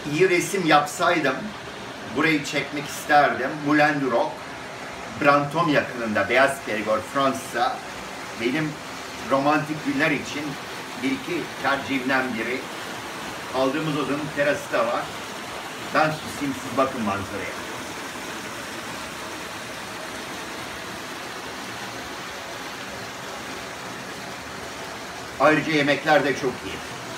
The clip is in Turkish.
iyi resim yapsaydım burayı çekmek isterdim. Moulin du Roc, Brantôme yakınında, Beyaz Perigord, Fransa. Benim romantik günler için bir iki tercihimden biri. Aldığımız odanın terası da var. Ben susayım, siz bakın manzaraya. Ayrıca yemekler de çok iyi.